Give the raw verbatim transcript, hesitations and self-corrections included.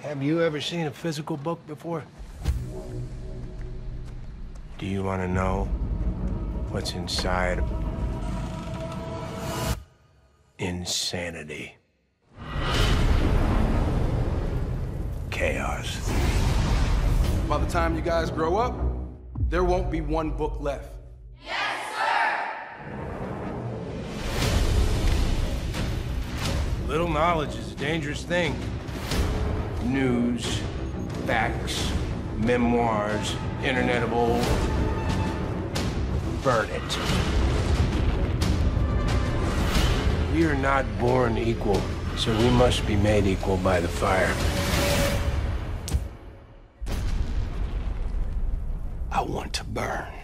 Have you ever seen a physical book before? Do you want to know what's inside? Insanity. Chaos. By the time you guys grow up, there won't be one book left. Yes, sir! Little knowledge is a dangerous thing. News, facts, memoirs, internet of old. Burn it. We are not born equal, so we must be made equal by the fire. I want to burn.